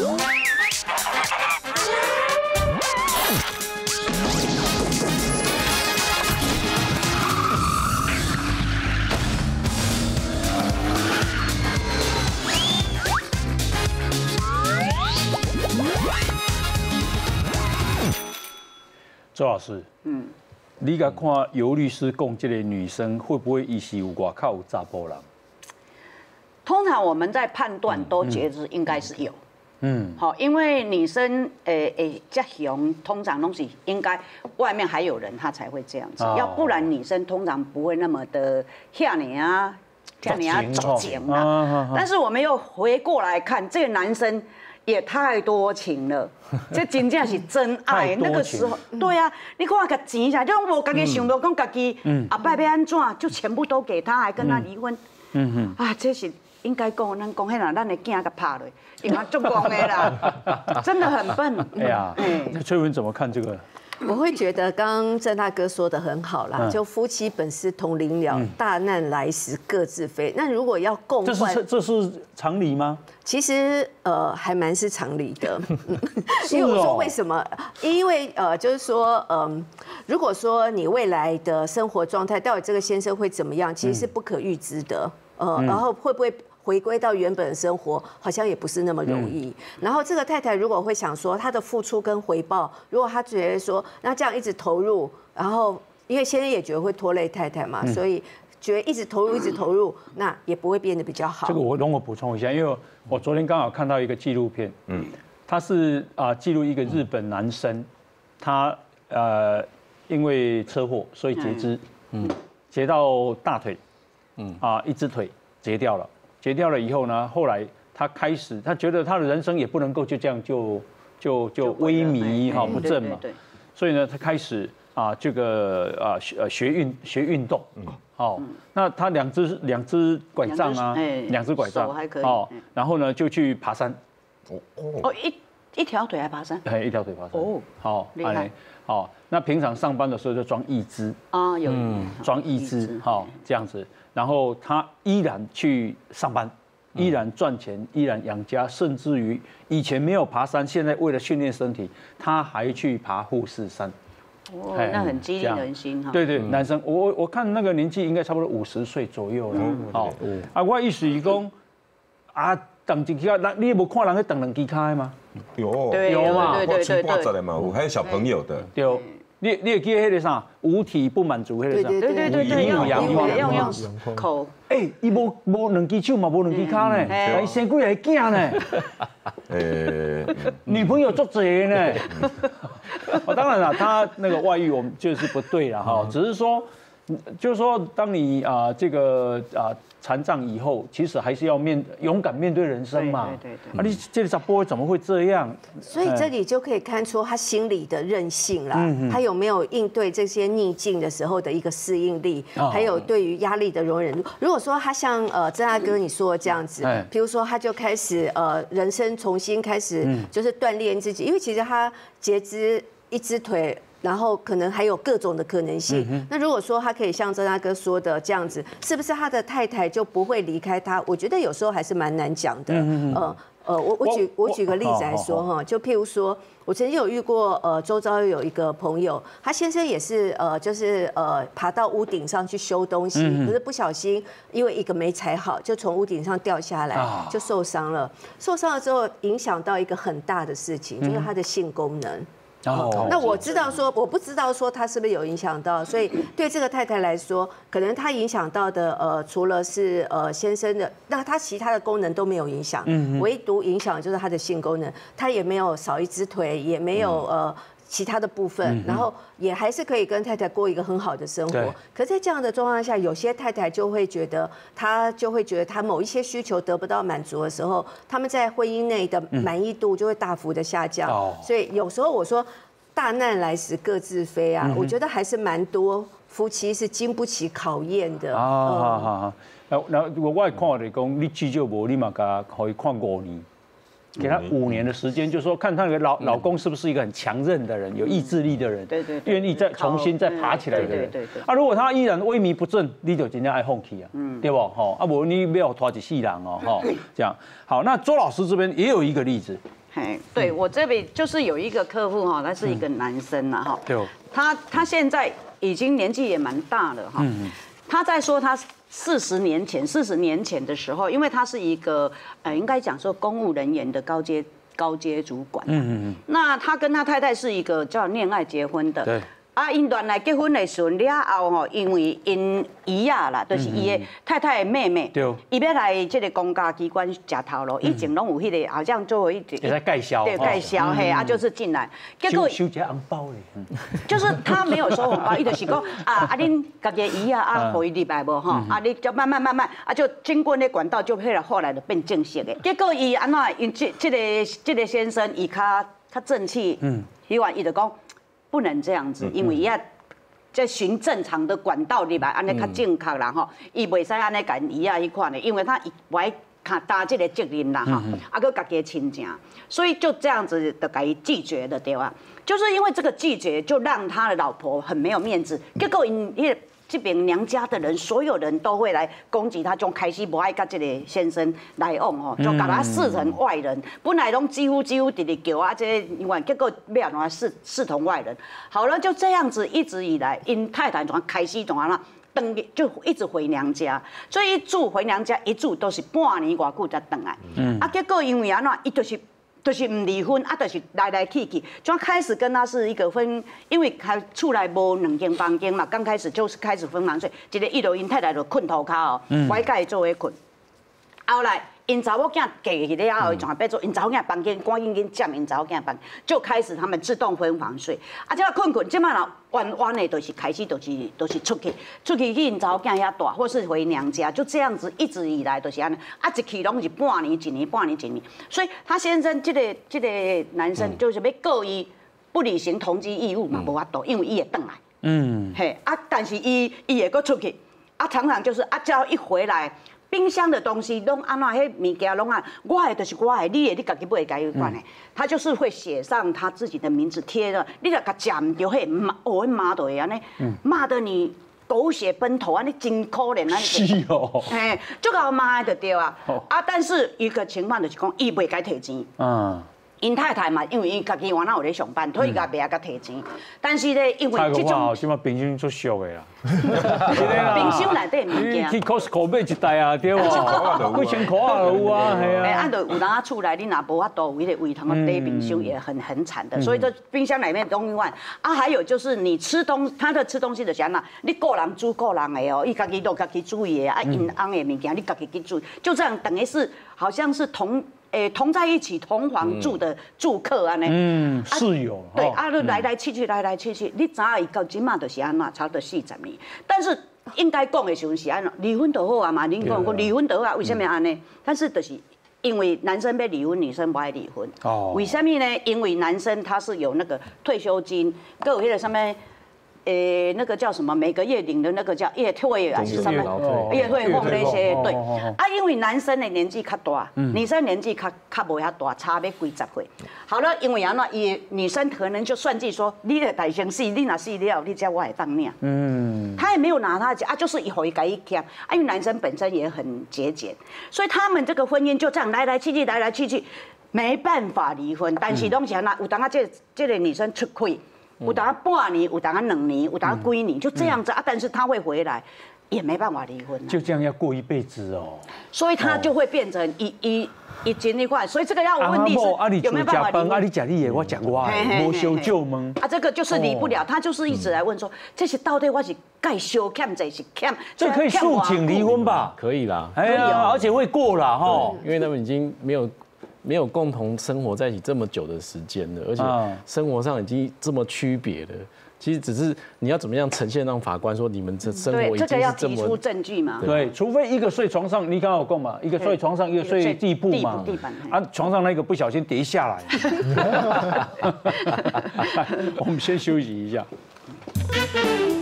周老师，你甲看尤律师讲，这个女生会不会伊是有外口有查甫人？ 通常我们在判断都觉得应该是有，好，因为女生这熊通常东西应该外面还有人，她才会这样子，要不然女生通常不会那么的吓你啊，吓你啊走情啊。但是我们又回过来看，这个男生也太多情了，这真正是真爱。那个时候，对啊，你看个钱下，就我家己想到讲家己阿伯要安怎，就全部都给他，还跟他离婚。啊，这是应该讲，咱讲迄啦，咱的囝给拍落，因为足讲的啦，真的很笨。 哎呀，那翠文怎么看这个？ 我会觉得刚刚郑大哥说的很好啦，就夫妻本是同林鸟，大难来时各自飞。那如果要共患， 这是常理吗？ 其实还蛮是常理的，因为我说为什么？因为就是说如果说你未来的生活状态到底这个先生会怎么样，其实是不可预知的，然后会不会回归到原本的生活，好像也不是那么容易。然后这个太太如果会想说，她的付出跟回报，如果她觉得说，那这样一直投入，然后因为先生也觉得会拖累太太嘛，所以觉得一直投入，那也不会变得比较好。 这个容我补充一下，因为我昨天刚好看到一个纪录片，他是记录一个日本男生，他因为车祸所以截肢，截到大腿，一只腿截掉了。截掉了以后呢，后来他觉得他的人生也不能够就这样就萎靡不振嘛，所以呢，他开始这个学运动，那他两只拐杖啊，两只拐杖还可以，然后呢就去爬山， 一条腿还爬山， 一条腿爬山，好厉害， 好，那平常上班的时候就装义肢有装义肢，这样子。然后他依然去上班，依然赚钱，依然养家，甚至于以前没有爬山，现在为了训练身体，他还去爬富士山。 那很激励人心哈。 对，男生，我看那个年纪应该差不多50岁左右了。我意思是讲，等一下，你有没看人去等两支脚吗？ 有嘛， 我七八十的嘛，还有小朋友的。 对。你会记得那个啥，五体不满足那个啥， 对，用口。 伊无两只手嘛，无两只脚呢，还生几个囝呢？女朋友做贼呢？当然了，他那个外遇我们就是不对了哈，只是说，就是说，当你这个残障以后，其实还是要勇敢面对人生嘛。对。你这个查甫怎么会这样？ 所以这里就可以看出他心理的韧性啦，他有没有应对这些逆境的时候的一个适应力，还有对于压力的容忍度。如果说他像郑大哥你说的这样子，比如说他就开始人生重新开始就是锻炼自己，因为其实他截肢一只腿。然后可能还有各种的可能性。那如果说他可以像郑大哥说的这样子，是不是他的太太就不会离开他？我觉得有时候还是蛮难讲的。我举个例子来说哈，就譬如说，我曾经有遇过周遭有一个朋友，他先生也是就是爬到屋顶上去修东西，可是不小心因为一个没踩好，就从屋顶上掉下来，就受伤了。受伤了之后，影响到一个很大的事情，就是他的性功能。那我知道说，我不知道说他是不是有影响到，所以对这个太太来说，可能她影响到的除了是先生的，那她其他的功能都没有影响，唯独影响就是她的性功能，她也没有少一只腿，也没有其他的部分，然后也还是可以跟太太过一个很好的生活。可在这样的状况下，有些太太就会觉得，她某一些需求得不到满足的时候，他们在婚姻内的满意度就会大幅的下降。所以有时候我说，大难来时各自飞啊，我觉得还是蛮多夫妻是经不起考验的。 然后我看来讲，你至少无你嘛，可以看5年。给他5年的时间，就是说看他的老公是不是一个很强韧的人，有意志力的人，愿意再重新再爬起来的人。如果他依然萎靡不振，你就真正爱放弃啊，对不？无你不要拖一世人哦，这样好。那周老师这边也有一个例子， 嘿，对我这边就是有一个客户哈，他是一个男生呐哈， 对， 他现在已经年纪也蛮大了哈，他在说他40年前的时候，因为他是一个应该讲说公务人员的高阶主管，那他跟他太太是一个叫恋爱结婚的， 对。 啊，因原来结婚的时候了后吼，因为因姨啊啦，就是伊的太太的妹妹，伊要来这个公家机关吃头路，以前拢有迄个好像做一点， 也在介绍， 对，介绍嘿，啊，就是进来， 结果收一个红包嘞， 就是他没有收红包，伊就是讲恁家己姨啊，互伊入来无吼，你就慢慢就经过那管道，就后来就变正式的。结果伊安怎，因这个先生伊较正气，伊话伊就讲。不能这样子，因为伊在循正常的管道入来，安尼较正确啦吼。伊袂使安尼甲伊迄款的，因为他不爱担这个责任啦哈，佮家己的亲情，所以就这样子就甲伊拒绝的对吧？就是因为这个拒绝，就让他的老婆很没有面子，结果因这边娘家的人，所有人都会来攻击他，就开始不爱跟这个先生来往吼，就把他视成外人。本来拢几乎直直叫啊，这因为结果变成视同外人。好了，就这样子一直以来，因太太从开始从那就一直回娘家，所以回娘家一住都是半年外久才回来。啊，结果因为安怎，伊就是唔离婚，啊，就是来去，就开始跟他是一个分，因为还厝内无2间房间嘛，刚开始就是开始分房睡，一个1楼因太太就困头骹哦，我甲伊做伙困，后来因查某囝嫁去了后，就变做因查某囝房间赶紧占因查某囝房，就开始他们自动分房睡，啊，这困，这摆啦弯的，就是开始就是出去去因查某囝遐住，或是回娘家，就这样子一直以来都是安尼，啊，一去拢是半年一年，所以他先生这个男生就是要告伊不履行同居义务嘛，无法度，因为伊会转来，嘿，啊，但是伊会搁出去，啊，常常就是只要一回来。冰箱的东西拢安怎，迄物件拢我的就是我的，你家己不会该管的。他就是会写上他自己的名字贴的，你若甲食唔着，迄骂到安尼，骂得你狗血奔头，安尼真可怜安尼。 是哦。 嘿，就甲骂的对啊。啊，但是一个情况就是讲，伊袂该摕钱。因太太嘛，因为伊家己原来有咧上班，所以家袂晓甲摕钱。但是咧，因为这种， 即马冰箱足俗的啦。 冰箱内底物件。 去 Costco 买一袋啊，对哇，几千块啊有啊，系啊。 按照有人厝内，你若无法度有迄个胃肠的冰箱也很惨的，所以这冰箱里面东西换啊，还有就是你他的吃东西的啥呐，你个人煮个人的哦，伊家己都家己煮的啊，因翁的物件你家己去煮，就这样等于是好像是同在一起同房住的住客安尼， 室友。 对，啊，来来去去，你知影伊到今嘛就是安怎，差不多40年。但是应该讲的时候是安怎，离婚就好啊嘛，恁讲离婚就好啊，为什么安尼？但是就是因为男生要离婚，女生不爱离婚。为什么呢？因为男生他是有那个退休金，各有迄个什么。那个叫什么？每个月领的那个叫月退还是什么？月退或那些对啊，因为男生的年纪较大，女生年纪较无遐大，差要几十岁。好了，因为安那女生可能就算计说，你的大先死，你若死了，你才我会当领。他也没有拿他啊，就是一回改一欠。啊，因为男生本身也很节俭，所以他们这个婚姻就这样来来去去，没办法离婚。但是拢是安那，有当啊这个女生出轨。有当半年，有当2年，有当几年，就这样子啊。但是他会回来，也没办法离婚。 就这样要过一辈子哦。 所以他就会变成一斤一块。所以这个要我问律师有没有办法离婚？ 啊，你吃你的，我吃我的，无相救吗？ 啊，这个就是离不了。他就是一直来问说，这是到底我是该修欠，这是欠？ 这可以诉请离婚吧？ 可以啦。 哎呀，而且会过啦哈， 因为他们已经没有共同生活在一起这么久的时间了，而且生活上已经这么区别了。其实只是你要怎么样呈现让法官说你们这生活已经是这么。 这个要提出证据嘛？ 对，除非一个睡床上，你刚刚有讲嘛，一个睡床上，一个睡地布嘛。 地板。 啊，床上那个不小心跌下来。我们先休息一下。